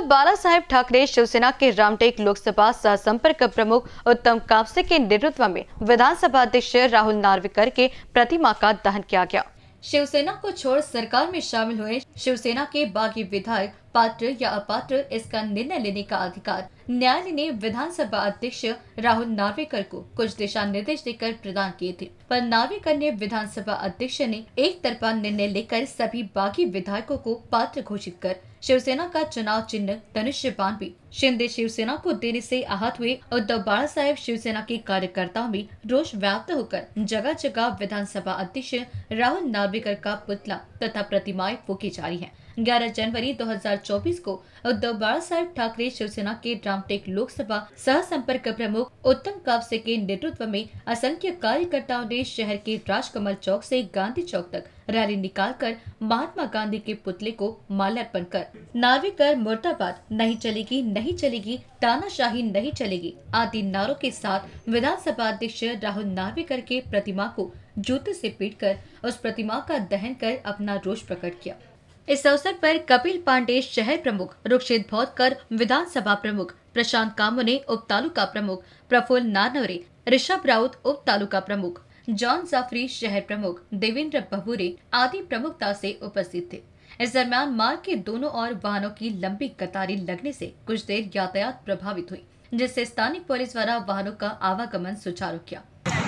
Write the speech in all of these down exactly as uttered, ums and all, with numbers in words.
बाला साहेब ठाकरे शिवसेना के रामटेक लोकसभा सह संपर्क प्रमुख उत्तम कापसे के नेतृत्व में विधानसभा अध्यक्ष राहुल नार्वेकर के प्रतिमा का दहन किया गया। शिवसेना को छोड़ सरकार में शामिल हुए शिवसेना के बागी विधायक पात्र या अपात्र इसका निर्णय लेने का अधिकार न्यायालय ने विधानसभा अध्यक्ष राहुल नार्वेकर को कुछ दिशा निर्देश देकर प्रदान किए थे, पर नार्वेकर ने विधानसभा अध्यक्ष ने एक तरफा निर्णय लेकर सभी बागी विधायकों को पात्र घोषित कर शिवसेना का चुनाव चिन्ह धनुष्य बाण भी शिंदे शिवसेना को देने से आहत हुए उद्धव बाला साहेब शिवसेना के कार्यकर्ताओं में रोष व्याप्त होकर जगह जगह विधानसभा अध्यक्ष राहुल नार्वेकर का पुतला तथा प्रतिमाएं फूकी जा रही हैं। ग्यारह जनवरी दो हज़ार चौबीस को उद्धव बाला साहेब ठाकरे शिवसेना के रामटेक लोकसभा सह संपर्क प्रमुख उत्तम कापसे के नेतृत्व में असंख्य कार्यकर्ताओं ने शहर के राजकमल चौक से गांधी चौक तक रैली निकालकर महात्मा गांधी के पुतले को माल्यार्पण कर नार्वेकर मुर्दाबाद, नहीं चलेगी नहीं चलेगी, तानाशाही नहीं चलेगी आदि नारों के साथ विधानसभा अध्यक्ष राहुल नार्वेकर के प्रतिमा को जूते से पीटकर उस प्रतिमा का दहन कर अपना रोष प्रकट किया। इस अवसर पर कपिल पांडे शहर प्रमुख, रुक्षित भौतकर विधानसभा प्रमुख, प्रशांत कामोने उप तालुका प्रमुख, प्रफुल्ल नारनवरे, ऋषभ राउत उप तालुका प्रमुख, जॉन जाफरी शहर प्रमुख, देवेंद्र बबूरे आदि प्रमुखता से उपस्थित थे। इस दरमियान मार्ग के दोनों ओर वाहनों की लंबी कतारें लगने से कुछ देर यातायात प्रभावित हुई, जिससे स्थानीय पुलिस द्वारा वाहनों का आवागमन सुचारू किया।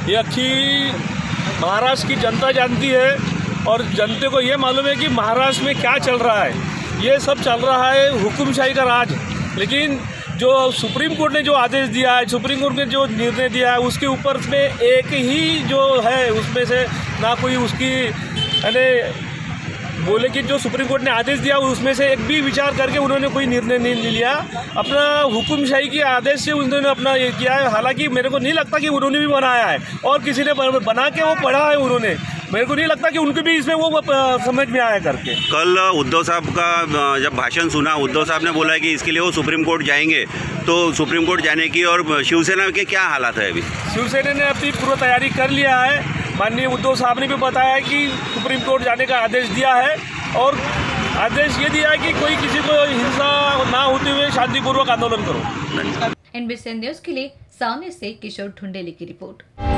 ये महाराष्ट्र की जनता जानती है और जनते को ये मालूम है कि महाराष्ट्र में क्या चल रहा है। ये सब चल रहा है हुकुमशाही का राज, लेकिन जो सुप्रीम कोर्ट ने जो आदेश दिया है, सुप्रीम कोर्ट ने जो निर्णय दिया है, उसके ऊपर में एक ही जो है उसमें से ना कोई उसकी यानी बोले कि जो सुप्रीम कोर्ट ने आदेश दिया उसमें से एक भी विचार करके उन्होंने कोई निर्णय नहीं लिया। अपना हुकुमशाही के आदेश से उन्होंने अपना ये किया है। हालांकि मेरे को नहीं लगता कि उन्होंने भी बनाया है और किसी ने बना के वो पढ़ा है उन्होंने, मेरे को नहीं लगता कि उनको भी इसमें वो समझ में आया करके। कल उद्धव साहब का जब भाषण सुना, उद्धव साहब ने बोला है कि इसके लिए वो सुप्रीम कोर्ट जाएंगे, तो सुप्रीम कोर्ट जाने की और शिवसेना के क्या हालात है अभी? शिवसेना ने अपनी पूर्व तैयारी कर लिया है। माननीय उद्धव साहब ने भी बताया है कि सुप्रीम कोर्ट जाने का आदेश दिया है और आदेश ये दिया है कि कोई किसी को हिंसा ना होते हुए शांतिपूर्वक आंदोलन करो। एनबीसी न्यूज के लिए सामने से किशोर ढुंडेले की रिपोर्ट।